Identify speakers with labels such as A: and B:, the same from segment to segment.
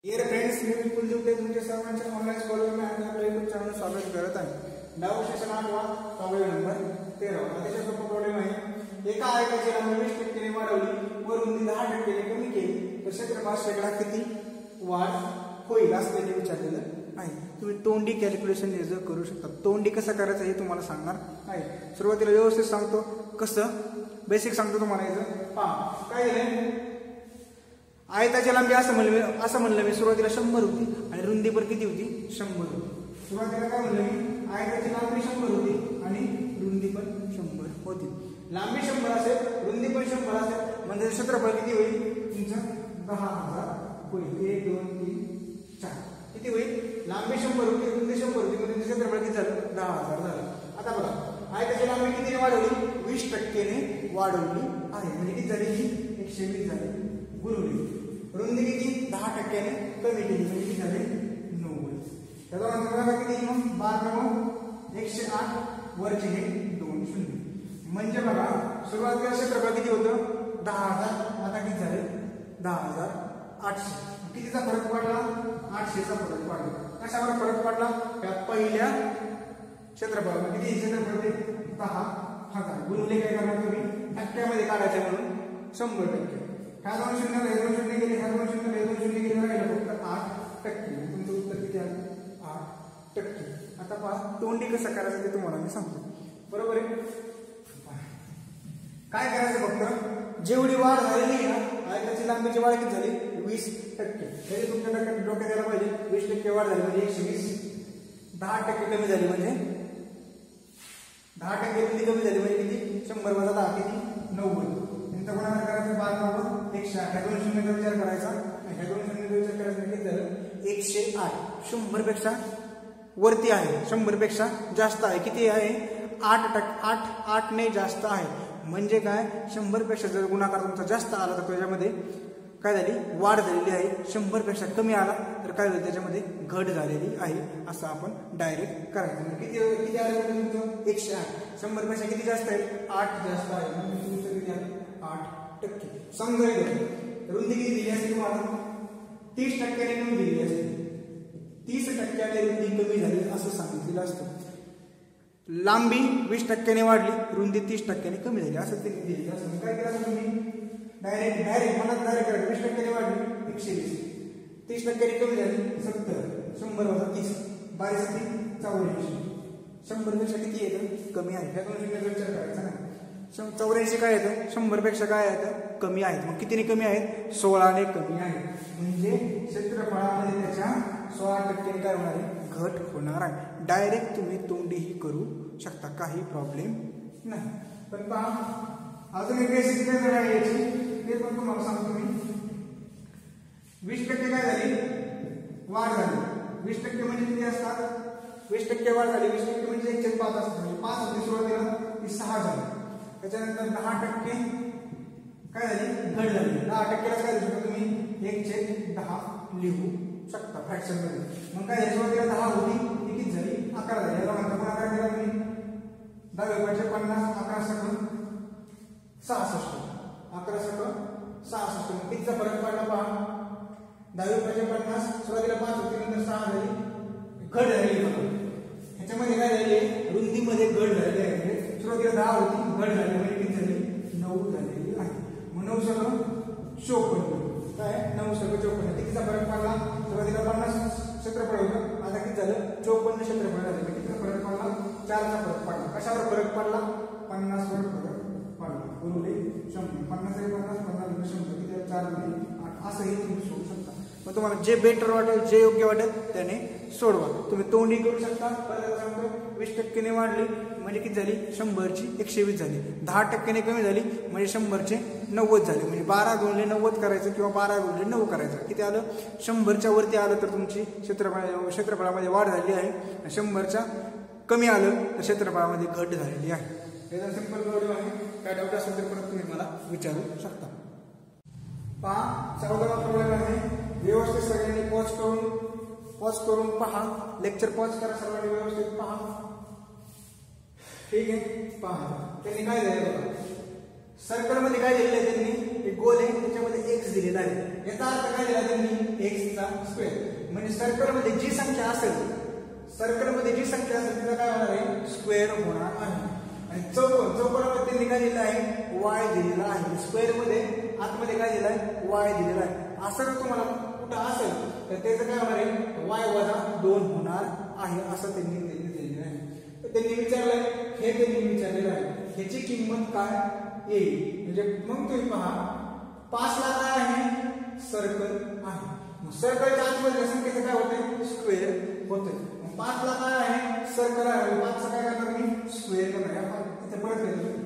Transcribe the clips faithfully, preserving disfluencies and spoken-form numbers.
A: Dear friends, मी विपुल देवते तुमच्या सर्वांच्या ऑनलाईन स्कॉलरमध्ये आणि आपल्या यूट्यूब चॅनल स्वागत करत आहे। डाव सेशन आठवा सवाल नंबर तेरा। अतिशय सोपा प्रॉब्लेम आहे। एका आयताची लांबी वीस टक्के वाढवली व रुंदी दहा टक्के कमी केली तर क्षेत्रफळ शेकडा किती वाढ होईल असं त्यांनी विचारलेलं आहे। तुम्ही तोंडी कॅल्क्युलेशन हे करू शकता। तोंडी कसं करायचं हे तुम्हाला सांगणार आहे। सुरुवातीला व्यवस्थित सांगतो कसं, बेसिक सांगतो तुम्हाला। याचं पहा काय झालं, आयताची लांबी असं म्हणलं असं म्हणलं मी सुरुवातीला शंभर होती आणि रुंदी पण किती होती, शंभर होती। सुरुवातीला काय म्हणलं मी, आयताची लांबी शंभर होती आणि रुंदी पण शंभर होती। लांबी शंभर असेल रुंदी पण शंभर असेल म्हणजे क्षेत्रफळ किती होईल तुमचं, दहा हजार होईल। एक दोन तीन चार किती होईल, लांबी शंभर होती रुंदी शंभर होती म्हणजे क्षेत्रफळ किती झालं, दहा हजार झालं। आता बघा आयताची लांबी किती वाढवली, वीस टक्केने वाढवली आहे म्हणजे किती झाली, ही एकशे वीस झाली गुणुले रुंदी किती दहा टक्क्याने कमी केली म्हणजे किती झाले, नव्वद। त्याचा नंतर किती मग बारा नऊ एकशे आठ वरचे हे दोन शून्य म्हणजे बघा सुरुवातीला क्षेत्रफळ किती होतं, दहा हजार आता किती झाले, दहा हजार आठशे। कितीचा फरक पडला, आठशेचा फरक पडला। कशावर फरक पडला, त्या पहिल्या क्षेत्रफळ किती क्षेत्रफळ ते दहा हजार गुणुले काय करणार तुम्ही टक्क्यामध्ये काढायचे म्हणून शंभर टक्के। ह्या दोन शून्य हे दोन शून्य गेले, ह्या दोन शून्य हे दोन शून्य गेले, राहिलं फक्त आठ टक्के। तुमचं उत्तर किती आलं, आठ टक्के। आता पहा तोंडी कसं करायचं ते तुम्हाला मी सांगतो, बरोबर आहे। काय करायचं, फक्त जेवढी वाढ झालेली आहे ना आयताची लांबीची वाढ किती झाली, वीस टक्के। तरी तुमच्या डोक्यात डोक्यात यायला पाहिजे वीस टक्के वाढ झाली म्हणजे एकशे वीस, दहा टक्के कमी झाली म्हणजे दहा टक्के रुंदी कमी झाली म्हणजे किती, शंभर वजा दहा किती, नव्वद। नंतर गुणाकार करायचं बारा नव्वद एकशे आठ, ह्या दोन शून्यचा विचार करायचा, ह्या दोन शून्यचा विचार करायचा किती झालं, एकशे आठ। शंभर पेक्षा वरती आहे, शंभर पेक्षा जास्त आहे, किती आहे, आठ टक्के आठ आठ ने जास्त आहे म्हणजे काय, शंभर पेक्षा जर गुणाकार तुमचा जास्त आला तर त्याच्यामध्ये काय झाली, वाढ झालेली आहे। शंभर पेक्षा कमी आला तर काय होईल, त्याच्यामध्ये घट झालेली आहे असं आपण डायरेक्ट करायचं। किती किती आलं तुमचं, एकशे आठ। शंभर पेक्षा किती जास्त आहे, आठ जास्त आहे म्हणजे तुमचं किती आहे, आठ टक्के। समजा रुंदी किती दिली असते तुम्हाला, तीस टक्क्याने कमी दिली असते, तीस टक्क्याने रुंदी कमी झाली असं सांगितलेलं असतं। लांबी वीस टक्क्याने वाढली रुंदी तीस टक्क्याने कमी झाली असं ते दिलेलं असतं। काय करायचं तुम्ही, डायरेक्ट डायरेक्ट मनात डायरेक्ट करायचं, वीस टक्क्याने वाढली एकशे वीस, तीस टक्क्याने कमी झाली सत्तर, शंभर वजा तीस बावीस तीन चौऱ्याऐंशी। शंभर पेक्षा किती येतं, कमी आहे, ह्या दोन शून्याचा विचार करायचा ना। चौऱ्याऐंशी काय येतं, शंभर पेक्षा काय येतं, कमी आहेत। मग कितीने कमी आहेत, सोळाने कमी आहेत म्हणजे क्षेत्रफळामध्ये त्याच्या सोळा टक्के काय होणार आहे, घट होणार आहे। डायरेक्ट तुम्ही तोंडीही करू शकता, काही प्रॉब्लेम नाही। पण पहा अजून एक बेसिक मेथड आहे याची, ते पण तुम्हाला सांगतो मी। वीस टक्के काय झाली, वाढ झाली। वीस टक्के म्हणजे किती असतात, वीस टक्के वाढ झाली, वीस टक्के म्हणजे एकशे पाच असतात, पाच होती सुरुवातीला ती सहा झाली। त्याच्यानंतर दहा टक्के काय झाली, घट झाली। दहा टक्केला काय लिहू शकता तुम्ही, एकशे दहा लिहू शकता फ्रॅक्शन मध्ये। मग काय सुरुवातीला दहा होती ती किती झाली, अकरा झाली। याला म्हणतात पण अकरा केला तुम्ही, दहा रुपयाचे पन्नास, अकरा सकून सहासष्ट, अकरा सकून सहासष्ट मग कितीचा फरक पडला पहा, दहा रुपयाचे पन्नास सुरुवातीला पाच होती नंतर सहा झाली, घट झाली। ह्याच्यामध्ये काय झाली, रुंदीमध्ये घट झाली आहे। सुरुवातीला दहा होती घट झाली म्हणजे किती झाली, नऊ झालेली आहे। मग नऊ सगळं चोपन्न, काय नऊ सगळं चोपन्न, कितीचा फरक पडला, सुरुवातीला पन्नास क्षेत्रफळ होतं आता किती झालं, चोपन्न क्षेत्रफळ झालं। कितीचा फरक पडला, चारचा फरक पडला। कशावर फरक पडला, पन्नास वर फरक पडला गुणुले शंभर। पन्नास आहे पन्नास, पन्नास शंभर किती, चार गुणिले आठ असंही तुम्ही सोडू शकता। मग तुम्हाला जे बेटर वाटेल जे योग्य वाटेल त्याने सोडवा। तुम्ही तोंडी करू शकता। परत सांगतो वीस टक्केने वाढली म्हणजे किती झाली, शंभरची एकशे वीस झाली। दहा टक्क्याने कमी झाली म्हणजे शंभरचे नव्वद झाले म्हणजे बारा गुणले नव्वद करायचं किंवा बारा गुणले नऊ करायचं। किती आलं, शंभरच्या वरती आलं तर तुमची क्षेत्रफळ क्षेत्रफळामध्ये वाढ झाली आहे, शंभरच्या कमी आलं तर क्षेत्रफळामध्ये घट झालेली आहे। याचा सिंपल प्रॉब्लेम आहे। काय डाऊट असेल तर परत तुम्ही मला विचारू शकता। पहा चौदावा प्रॉब्लेम आहे। व्यवस्थित सगळ्यांनी पॉज करून पॉज करून पहा, लेक्चर पॉज करा, सर्वांनी व्यवस्थित पहा, ठीक आहे। पहा त्यांनी काय दिलं, सर्कल मध्ये काय दिलेलं आहे त्यांनी, एक गोल आहे त्याच्यामध्ये एक्स दिलेला आहे, याचा अर्थ काय दिला त्यांनी एक्सचा स्क्वेअर. म्हणजे सर्कलमध्ये जी संख्या असेल सर्कलमध्ये जी संख्या असेल तिला काय होणार आहे स्क्वेअर होणार आहे. आणि चौकोन चौकोनामध्ये त्यांनी काय दिलेलं आहे वाय दिलेला आहे. स्क्वेअर मध्ये आतमध्ये काय दिलं आहे वाय दिलेला आहे. असं जर तुम्हाला कुठं असेल तर त्याचं काय होणार आहे वाय वजा दोन होणार आहे असं त्यांनी दिलेलं आहे. तर त्यांनी विचारलंय हे त्यांनी विचारलेलं आहे ह्याची किंमत काय येईल. म्हणजे मग तुम्ही पहा पाच ला काय आहे सर्कल आहे, मग सर्कलच्या आतमध्ये संख्येचं काय होतंय स्क्वेअर होतंय. मग पाच ला काय आहे सर्कल आहे, पाचचं काय करणार मी स्क्वेअर करणार. आपण इथे परत येतो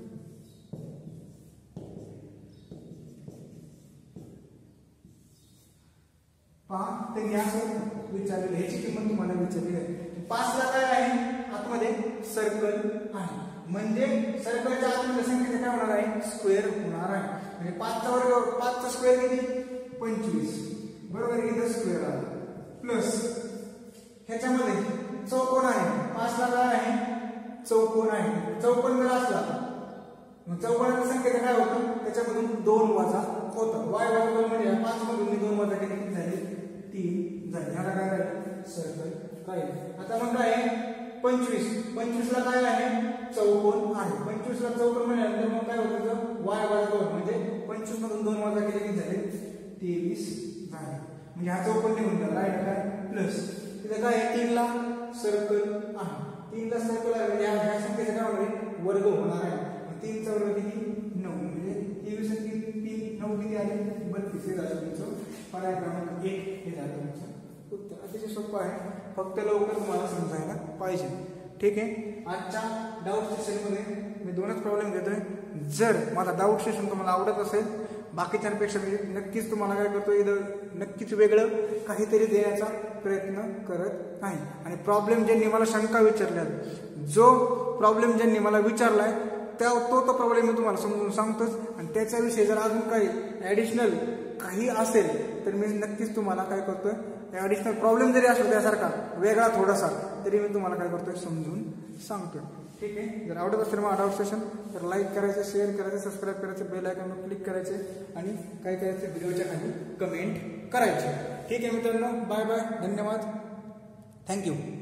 A: पहा त्यांनी असं विचारलेलं ह्याची किंमत तुम्हाला विचारली आहे. पाच ला काय आहे आतमध्ये सर्कल आहे, म्हणजे सर्कलच्या आतमध्ये संख्येचं काय होणार आहे स्क्वेअर होणार आहे. म्हणजे पाचचा वर्ग पाचचा स्क्वेअर किती पंचवीस बरोबर, इथं स्क्वेअर आला प्लस ह्याच्यामध्ये चौकोन आहे. पाच ला काय आहे चौकोन आहे, चौकोन जर असला मग चौकोनाच्या संख्येचं काय होतं त्याच्यामधून दोन वजा होतं. वाय वजा दोन म्हणजे पाच मधून दोन वजा केले किती झाले तीन झाले. ह्याला काय राहील सर्कल काय. आता मग काय पंचवीस पंचवीस ला काय आहे चौकोन आहे, पंचवीस ला चौकोन म्हटल्यानंतर मग काय होतं वाय वजा दोन म्हणजे पंचवीस मधून दोन वजा केले किती झाले तेवीस झाले. म्हणजे हा चौकोन निघून गेला राईट काय प्लस तिथं काय आहे तीन ला सर्कल आहे, तीन ला सर्कल आहे म्हणजे ह्या संख्येचा काय होणार वर्ग होणार आहे. तीनचा वर्ग किती नऊ म्हणजे तेवीस तीन तीन नऊ किती आले बत्तीस. हे झालं तुमचं पर्याय क्रमांक एक हे झालं तुमचं उत्तर. अतिशय सोपं आहे, फक्त लवकर तुम्हाला समजायला पाहिजे. ठीक आहे, आजच्या डाऊट सेशनमध्ये मी दोनच प्रॉब्लेम घेतोय. जर मला डाऊट सेशन तुम्हाला आवडत असेल बाकीच्यांपेक्षा मी नक्कीच तुम्हाला काय करतो इथं नक्कीच वेगळं काहीतरी देण्याचा प्रयत्न करत आहे. आणि प्रॉब्लेम ज्यांनी मला शंका विचारल्या जो प्रॉब्लेम ज्यांनी मला विचारलाय त्या तो तो प्रॉब्लेम मी तुम्हाला समजून सांगतोच. आणि त्याच्याविषयी जर अजून काही ॲडिशनल काही असेल तर मी नक्कीच तुम्हाला काय करतोय ॲडिशनल प्रॉब्लेम जरी असला त्यासारखा वेगळा थोडासा तरी मी तुम्हाला काय करतोय समजून सांगतोय. ठीक आहे, जर आवडत असेल मग डाऊट सेशन तर लाईक करायचं, शेअर करायचं, सबस्क्राईब करायचं, बेल आयकॉनवर क्लिक करायचे आणि काय करायचं व्हिडिओच्या खाली कमेंट करायचे. ठीक आहे मित्रांनो, बाय बाय, धन्यवाद, थँक्यू.